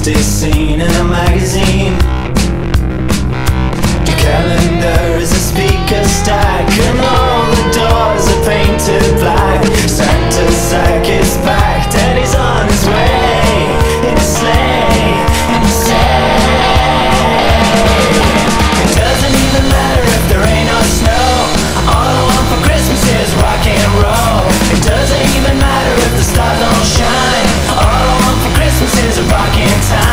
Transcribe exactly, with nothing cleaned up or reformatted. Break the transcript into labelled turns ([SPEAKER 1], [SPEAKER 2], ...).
[SPEAKER 1] fantastic scene in a magazine. Your calendar is a speaker stack, and all the doors are painted black. Santa's sack is packed and he's on his way in a sleigh, in a sleigh. It doesn't even matter if there ain't no snow. All I want for Christmas is rock and roll. It doesn't even matter if the stars don't shine. All I want for Christmas is a rockin' time.